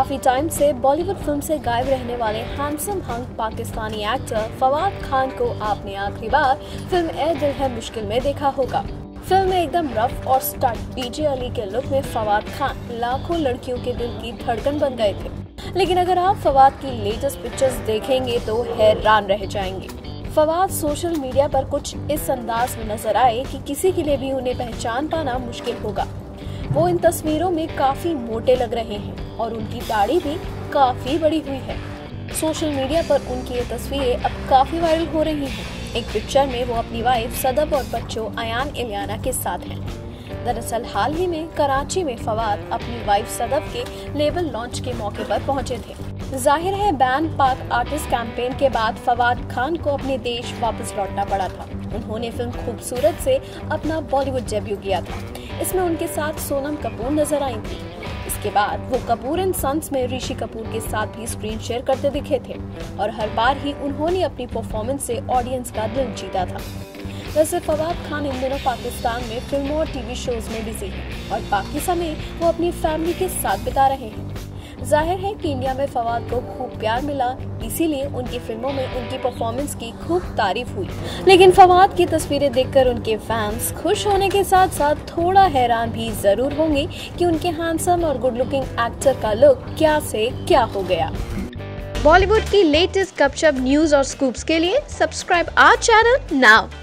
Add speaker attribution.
Speaker 1: काफी टाइम से बॉलीवुड फिल्म से गायब रहने वाले handsome hunk Pakistani actor Fawad Khan को आपने आखिरी बार फिल्म ए दिल है मुश्किल में देखा होगा। फिल्म में एकदम रफ और स्टंट डीजे अली के लुक में फवाद खान लाखों लड़कियों के दिल की धड़कन बन गए थे। लेकिन अगर आप फवाद की लेटेस्ट पिक्चर्स देखेंगे तो हैरान रह जाएंगे। फवाद सोशल मीडिया पर कुछ इस अंदाज में नजर आए कि किसी के लिए भी उन्हें पहचान पाना मुश्किल होगा। वो इन तस्वीरों में काफी मोटे लग रहे हैं और उनकी दाढ़ी भी काफी बड़ी हुई है। सोशल मीडिया पर उनकी ये तस्वीरें अब काफी वायरल हो रही हैं। एक पिक्चर में वो अपनी वाइफ सदब और बच्चों अयान इलियाना के साथ हैं। दरअसल हाल ही में कराची में फवाद अपनी वाइफ सदब के लेबल लॉन्च के मौके पर पहुंचे थे। जाहिर है बैन पाक आर्टिस्ट कैंपेन के बाद फवाद खान को अपने देश वापस लौटना पड़ा था। उन्होंने फिल्म खूबसूरत से अपना बॉलीवुड डेब्यू किया था। इसमें उनके साथ सोनम कपूर नजर आई थी। इसके बाद वो कपूर एंड सन्स में ऋषि कपूर के साथ भी स्क्रीन शेयर करते दिखे थे और हर बार ही उन्होंने अपनी परफॉर्मेंस से ऑडियंस का दिल जीता था। वैसे फवाद खान इन दिनों पाकिस्तान में फिल्मों और टीवी शोज में बिजी हैं और बाकी समय वो अपनी फैमिली के साथ बिता रहे हैं। जाहिर है कि इंडिया में फवाद को खूब प्यार मिला, इसीलिए उनकी फिल्मों में उनकी परफॉर्मेंस की खूब तारीफ हुई। लेकिन फवाद की तस्वीरें देखकर उनके फैंस खुश होने के साथ साथ थोड़ा हैरान भी जरूर होंगे कि उनके हैंडसम और गुड लुकिंग एक्टर का लुक क्या से क्या हो गया। बॉलीवुड की लेटेस्ट गपशप न्यूज और स्कूप्स के लिए सब्सक्राइब आवर चैनल नाउ।